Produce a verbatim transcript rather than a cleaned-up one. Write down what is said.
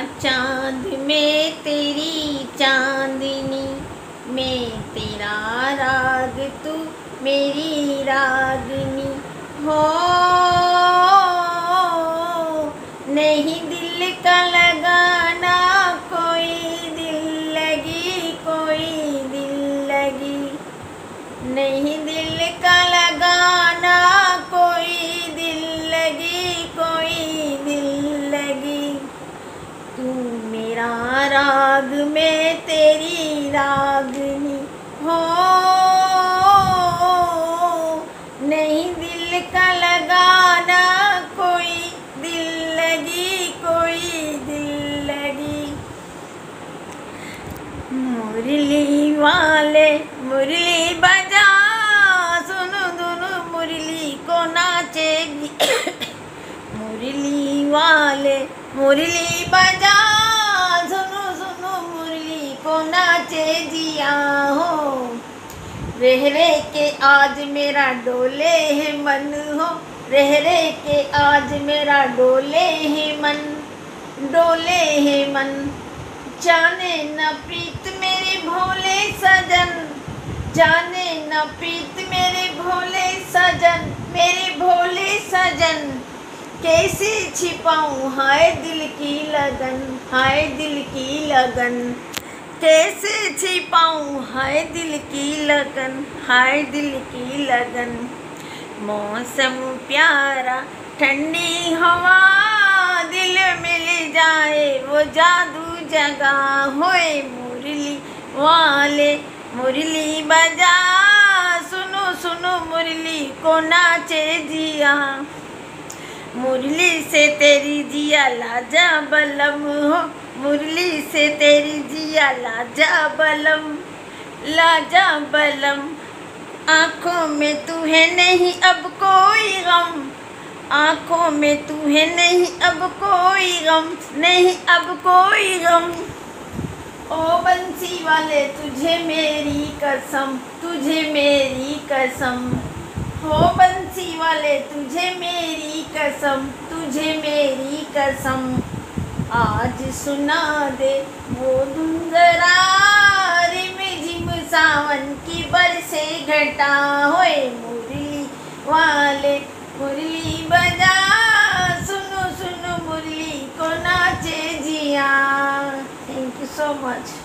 चांद में तेरी चांदनी, मैं तेरा राग तू मेरी रागनी। हो नहीं दिल का लगाना कोई दिल लगी, कोई दिल लगी। नहीं दिल का लगाना कोई दिल लगी, कोई दिल लगी। तू मेरा राग मैं तेरी रागनी। हो नहीं दिल का लगाना कोई दिल लगी, कोई दिल लगी। मुरली वाले मुरली बजा, सुनो दोनों मुरली को नाचेगी। मुरली वाले मुरली बजा, सुनो सुनो मुरली को नाचे जिया। हो रह रह के आज मेरा डोले है मन, हो रह रह के आज मेरा डोले है मन, डोले है मन। जाने न प्रीत मेरे भोले सजन, जाने न प्रीत मेरे भोले सजन, मेरे भोले सजन। कैसे छिपाऊं हाय दिल की लगन, हाय दिल की लगन। कैसे छिपाऊं हाय दिल की लगन, हाय दिल की लगन। मौसम प्यारा ठंडी हवा, दिल मिल जाए वो जादू जगा। होए मुरली वाले मुरली बजा, सुनो सुनो मुरली को नाचे जिया। मुरली से तेरी जिया लाजा बलम, हो मुरली से तेरी जिया लाजा बलम, लाजा बलम। आँखों में तू है नहीं अब कोई गम, आँखों में तू है नहीं अब कोई गम, नहीं अब कोई गम। ओ बंसी वाले तुझे मेरी कसम, तुझे मेरी कसम। हो बंसी वाले तुझे मेरी कसम, तुझे मेरी कसम। आज सुना दे वो धुन जरा, रिम झिम सावन की बरसे घटा। होए मुरली वाले मुरली बजा, सुनो सुनो मुरली को नाचे जिया। Thank you so much.